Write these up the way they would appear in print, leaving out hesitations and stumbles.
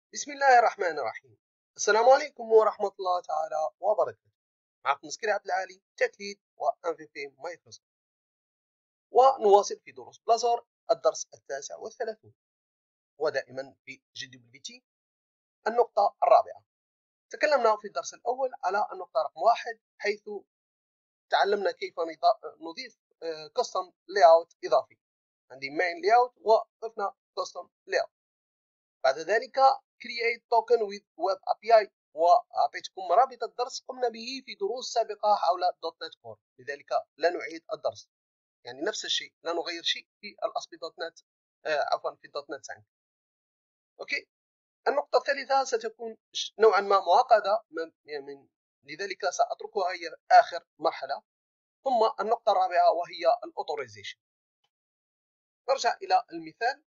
بسم الله الرحمن الرحيم. السلام عليكم ورحمة الله تعالى وبركاته. معكم مسكين عبد العالي، تكليد و MVP مايكروسوفت، ونواصل في دروس بلازر الدرس 39 ودائما في GWT النقطة الرابعة. تكلمنا في الدرس الأول على النقطة رقم 1 حيث تعلمنا كيف نضيف custom layout إضافي. عندي main layout وضفنا custom layout. بعد ذلك create token with web API، وأعطيتكم مرابط الدرس قمنا به في دروس سابقة حول .NET Core، لذلك لا نعيد الدرس، يعني نفس الشيء، لا نغير شيء في الأسبي .NET، عفوا في .NET 5. أوكي. النقطة الثالثة ستكون نوعا ما معقدة لذلك سأتركها هي آخر مرحلة. ثم النقطة الرابعة وهي الأوتوريزيشن. نرجع إلى المثال.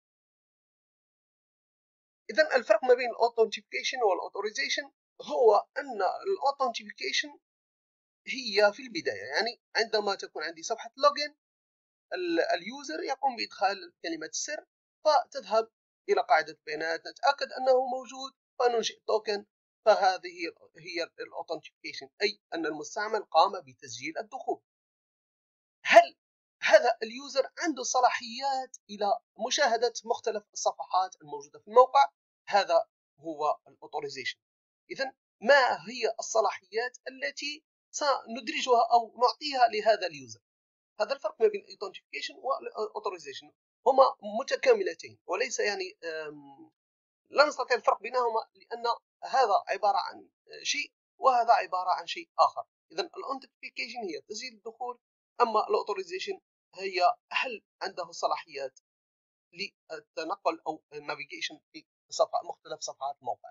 إذا الفرق ما بين الأوثنتيكيشن والأوتوريزيشن هو أن الأوثنتيكيشن هي في البداية، يعني عندما تكون عندي صفحة لوجين، اليوزر يقوم بإدخال كلمة السر، فتذهب إلى قاعدة بيانات نتأكد أنه موجود فننشئ توكن، فهذه هي الأوثنتيكيشن، أي أن المستعمل قام بتسجيل الدخول. هل هذا اليوزر عنده صلاحيات إلى مشاهدة مختلف الصفحات الموجودة في الموقع؟ هذا هو الأوتوريزيشن. إذن ما هي الصلاحيات التي سندرجها أو نعطيها لهذا اليوزر؟ هذا الفرق ما بين الايدنتيفيكيشن والاوتوريزيشن، هما متكاملتين، وليس يعني لا نستطيع الفرق بينهما، لأن هذا عبارة عن شيء وهذا عبارة عن شيء آخر. إذا الاوثنتيكيشن هي تسجيل الدخول، أما الاوتوريزيشن هي هل عنده صلاحيات للتنقل أو النافيجيشن في مختلف صفحات الموقع.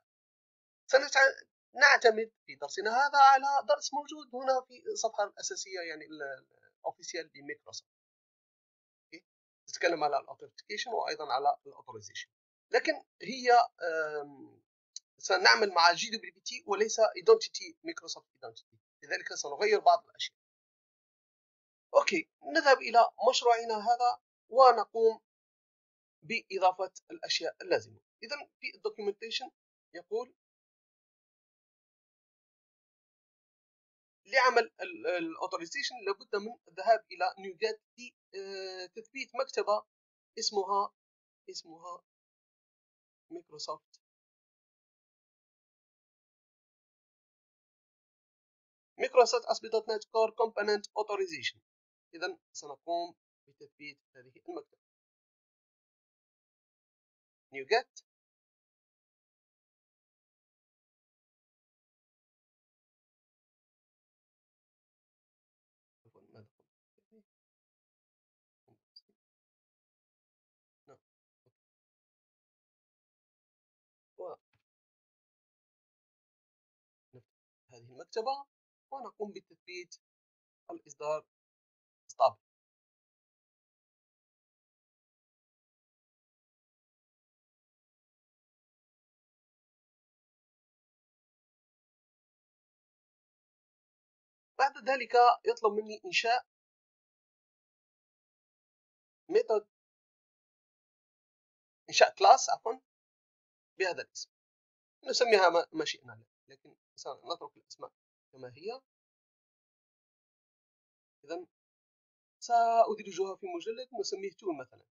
سنعتمد في درسنا هذا على درس موجود هنا في الصفحة الأساسية، يعني الأوفيسيال لمايكروسوفت. تتكلم على الاوثنتيكيشن وأيضا على الاوتوريزيشن، لكن هي سنعمل مع GWT وليس ايدنتيتي مايكروسوفت ايدنتيتي، لذلك سنغير بعض الأشياء. أوكي، نذهب إلى مشروعنا هذا ونقوم بإضافة الأشياء اللازمة. إذا في الدوكيومنتيشن يقول لعمل الاوتوريزيشن لابد من الذهاب الى نيوجات لتثبيت مكتبه اسمها مايكروسوفت ASP.NET Core Component Authorization. اذا سنقوم بتثبيت هذه المكتبه نيوجات. هذه المكتبة ونقوم بتثبيت الإصدار stable. بعد ذلك يطلب مني إنشاء ميثود، إنشاء كلاس عفوا بهذا الاسم، نسميها ما شئنا، لكن سنترك الأسماء كما هي. إذا سأدرجها في مجلد نسميه تول مثلا.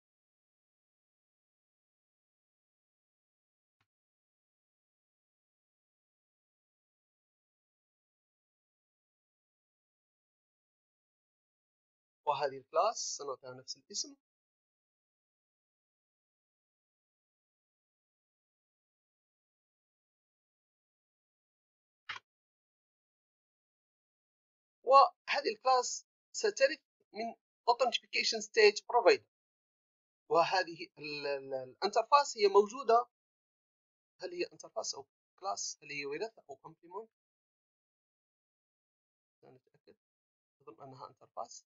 وهذه الكلاس سنعطيها نفس الاسم. وهذه الكلاس سترث من Authentication Stage Provider، وهذه الانترفاس هي موجودة. هل هي انترفاس أو كلاس؟ هل هي وراثة أو كومبلمنت؟ نتأكد. أظن أنها انترفاس.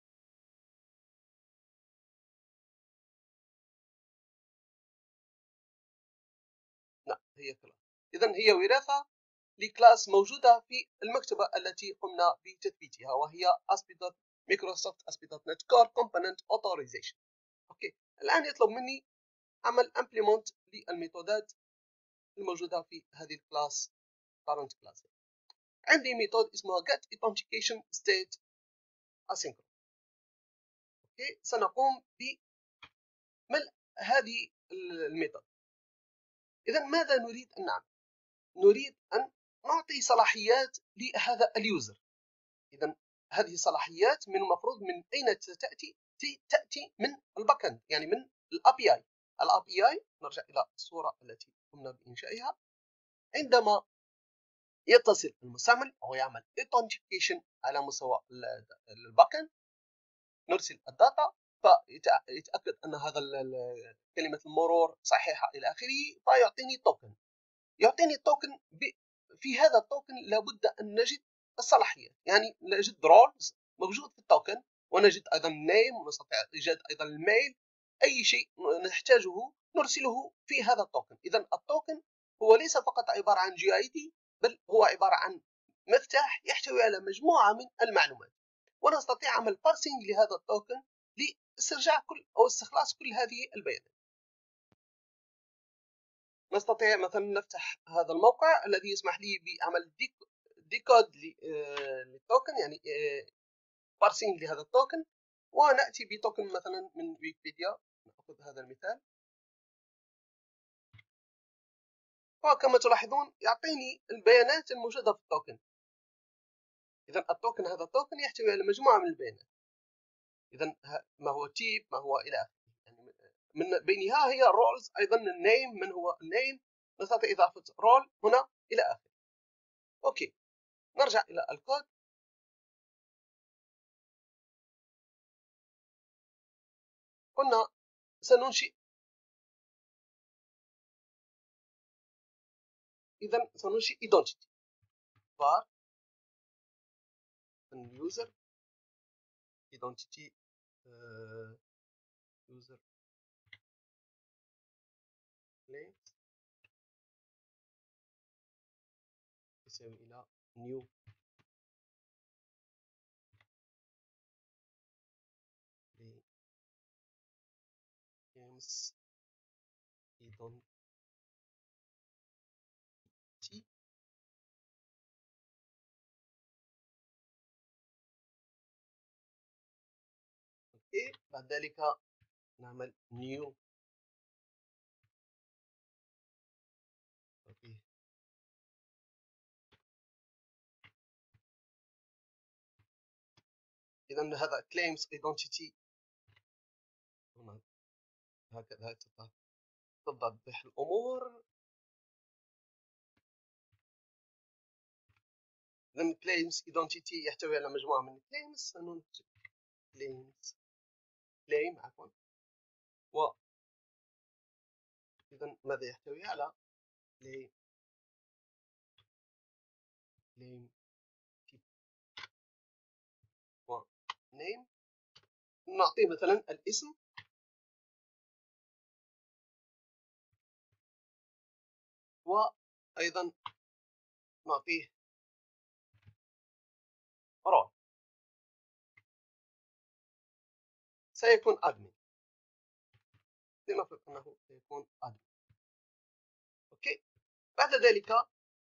لا، هي كلاس. إذن هي وراثة لكلاس موجودة في المكتبة التي قمنا بتثبيتها، وهي Microsoft ASP.NET Core Component Authorization. أوكي، الآن يطلب مني عمل implement للميثودات الموجوده في هذه الكلاس parent class. عندي ميثود اسمها get authentication state asynchronous. اوكي، سنقوم بملء هذه الميثود. اذا ماذا نريد ان نعمل؟ نريد ان نعطي صلاحيات لهذا اليوزر. اذا هذه الصلاحيات من المفروض من اين تاتي من الباك اند، يعني من الابي اي. الابي اي، نرجع الى الصوره التي قمنا بانشائها. عندما يتصل المستعمل او يعمل authentication على مستوى الباك اند، نرسل الداتا فيتاكد ان هذا كلمه المرور صحيحه الى اخره، فيعطيني توكن. يعطيني التوكن. في هذا التوكن لابد ان نجد الصلاحيات، يعني نجد رولز موجود في التوكن، ونجد ايضا نيم، ونستطيع ايجاد ايضا الميل. اي شيء نحتاجه نرسله في هذا التوكن. اذا التوكن هو ليس فقط عباره عن جي اي دي، بل هو عباره عن مفتاح يحتوي على مجموعه من المعلومات، ونستطيع عمل بارسينج لهذا التوكن لاسترجاع كل او استخلاص كل هذه البيانات. نستطيع مثلا نفتح هذا الموقع الذي يسمح لي بعمل ديكود للتوكن، يعني بارسينج لهذا التوكن، وناتي بتوكن مثلا من ويكيبيديا. ناخذ هذا المثال، وكما تلاحظون يعطيني البيانات الموجوده في التوكن. اذا التوكن، هذا التوكن يحتوي على مجموعه من البيانات. اذا ما هو تيب، ما هو الى اخره، يعني من بينها هي رولز، ايضا النيم، من هو النيم، نستطيع اضافه رول هنا الى اخره. اوكي، نرجع الى الكود. قلنا سننشئ، اذا سننشئ identity var user identity user claims يساوي الى new claims identity. اوكي، بعد ذلك نعمل new. اوكي، اذا هذا claims identity هنا هكذا تتضح الامور. اذا claims identity يحتوي على مجموعه من claims. سننشئ claims claim عفوا. و اذا ماذا يحتوي على claim type و name. نعطيه مثلا الاسم، وايضا نعطيه رول، سيكون admin. لنفرض انه سيكون admin. اوكي، بعد ذلك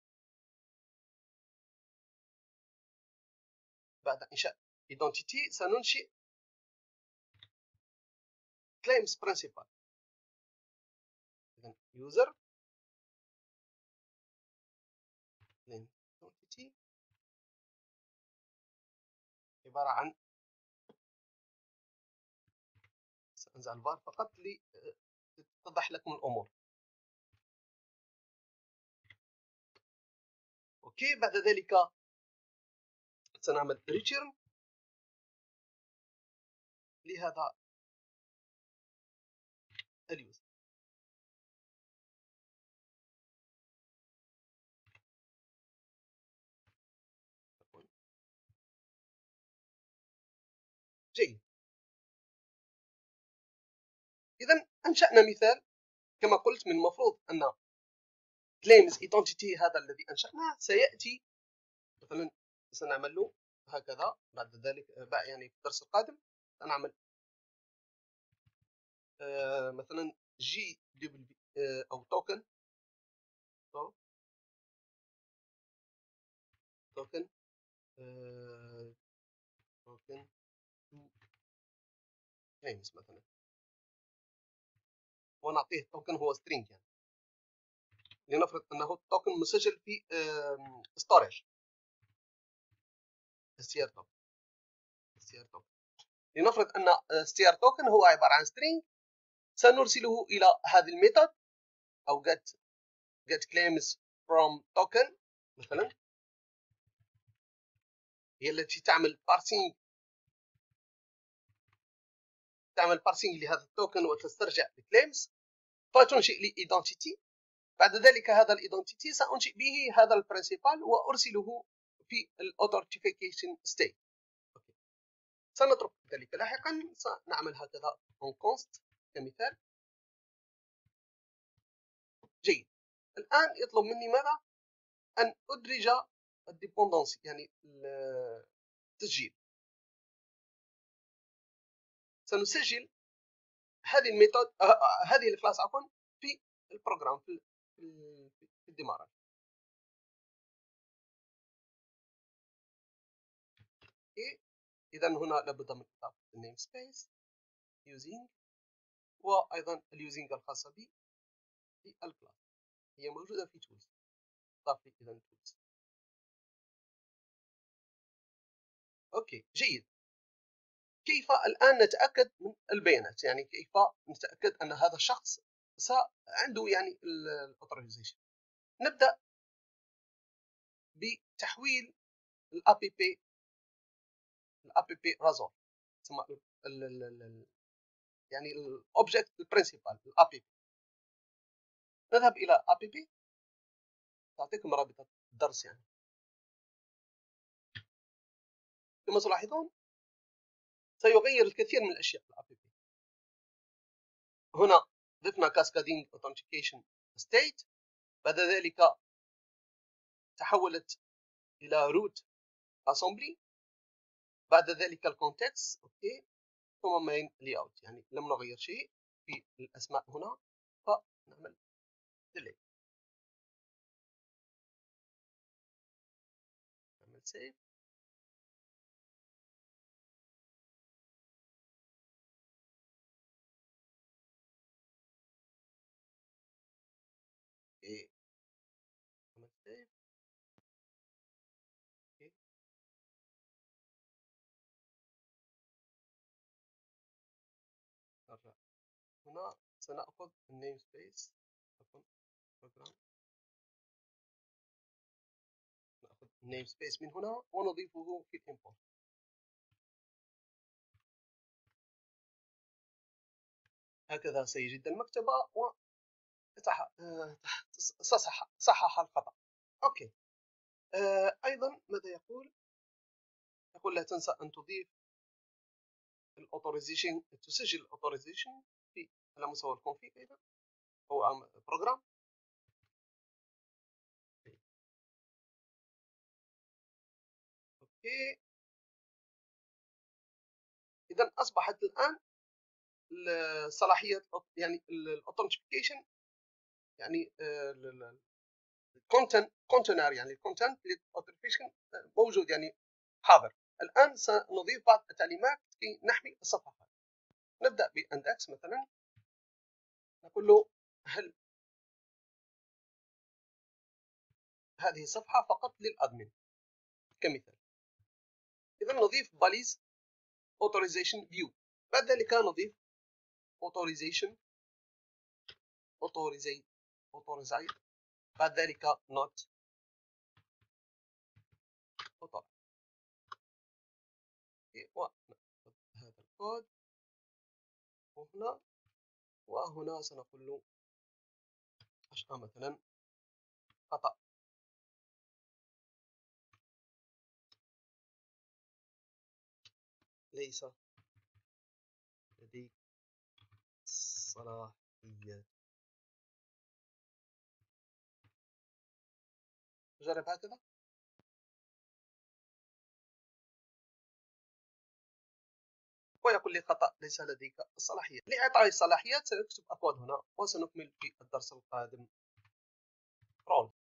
بعد انشاء identity سننشئ claims principal. اذا user claim identity عباره عن، سأنزع الفار فقط لتتضح لكم الامور. اوكي، بعد ذلك سنعمل return لهذا اليوزر. جيد، اذا انشانا مثال. كما قلت من المفروض ان claims identity هذا الذي انشاناه سياتي مثلا، سنعمل له هكذا. بعد ذلك يعني في الدرس القادم سنعمل مثلا جي دبليو او توكن توكن توكن claims مثلا، ونعطيه توكن هو string يعني. لنفرض انه التوكن مسجل في storage str token. لنفرض ان str token هو عباره عن string، سنرسله الى هذه الميثود او get claims from token مثلا، هي التي تعمل parsing لهذا التوكن وتسترجع الكليمز، فتنشئ لي identity. بعد ذلك هذا الايدنتيتي سانشئ به هذا البرنسيبال وارسله في الاوثنتيفيكيشن ستيت. سنترك ذلك لاحقا، سنعمل هكذا on const كمثال. جيد. الان يطلب مني ماذا؟ ان ادرج الديبندنسي يعني التسجيل. سنسجل هذه الميثود هذه الكلاس عفوا في البروجرام في الديمارج. اذا هنا لابد من اضافه النيم سبيس using، وايضا اليوزنج الخاصه بي في الكلاس هي موجوده في تولز. اضاف لي اذا تولز. اوكي جيد. كيف الان نتاكد من البيانات؟ يعني كيف نتاكد ان هذا الشخص عنده يعني الاوثرايزيشن؟ نبدا بتحويل الابي بي رازور، يعني الاوبجكت البرنسيبال الابي بي. نذهب الى ابي بي، تعطيكم رابطه الدرس يعني. كما تلاحظون سيغير الكثير من الاشياء في الابي بي. هنا ضفنا كاسكادينج اوثنتيكيشن ستيت، بعد ذلك تحولت الى روت اسمبلي، بعد ذلك الكونتكست اوكي، ثم مين لي اوت. يعني لم نغير شيء في الاسماء هنا، فنعمل ديليت، نعمل سيف. اوكي نعمل سيف. اوكي نرجع هنا، سنأخذ النيم سبيس بروجرام، نأخذ النيم سبيس من هنا ونضيفه في الإمبورت. هكذا سيجد المكتبة صحح الخطأ. أوكي. أيضا ماذا يقول؟ يقول لا تنسى أن تضيف الاوثورايزيشن، تسجل الاوثورايزيشن في على مستوى الكونفيج أيضا هو بروجرام. اوكي اذا اصبحت الان الصلاحيات يعني الاوثنتيكيشن يعني الكونتينر يعني الكونتنت للاوثنتيكيشن موجود يعني حاضر. الان سنضيف بعض التعليمات كي نحمي الصفحات. نبدا باندكس مثلا، نقول له هل هذه صفحه فقط للادمن كمثال. اذا نضيف باليز authorization view، بعد ذلك نضيف authorization بعد ذلك not author. ونأخذ هذا الكود وهنا، وهنا سنقول له مثلا خطأ. ليس لديك صلاحية. نجرب هكذا. ويقول لي خطأ، ليس لديك الصلاحية. لإعطاء الصلاحيات سنكتب أكواد هنا، وسنكمل في الدرس القادم. رول